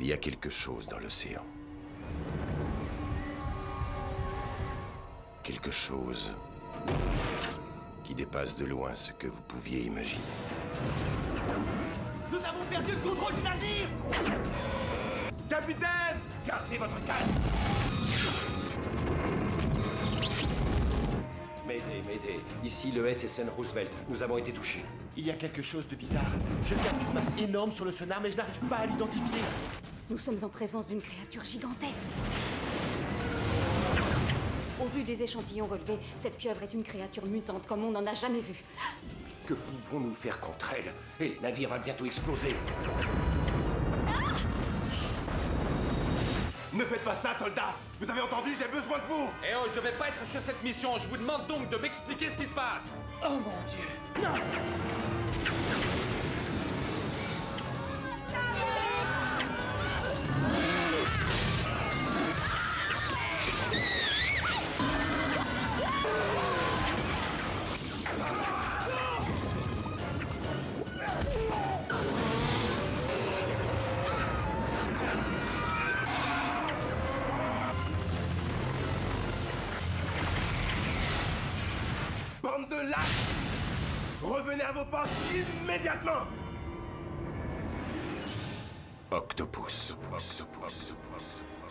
Il y a quelque chose dans l'océan. Quelque chose qui dépasse de loin ce que vous pouviez imaginer. Nous avons perdu le contrôle du navire! Capitaine! Gardez votre calme! M'aidez. Ici le SSN Roosevelt. Nous avons été touchés. Il y a quelque chose de bizarre. Je capte une masse énorme sur le sonar, mais je n'arrive pas à l'identifier. Nous sommes en présence d'une créature gigantesque. Au vu des échantillons relevés, cette pieuvre est une créature mutante comme on n'en a jamais vu. Que pouvons-nous faire contre elle? Et le navire va bientôt exploser. Ne faites pas ça, soldat! Vous avez entendu, j'ai besoin de vous! Eh oh, je vais pas être sur cette mission, je vous demande donc de m'expliquer ce qui se passe! Oh mon Dieu! Non! Bande de lâches! Revenez à vos postes immédiatement! Octopus.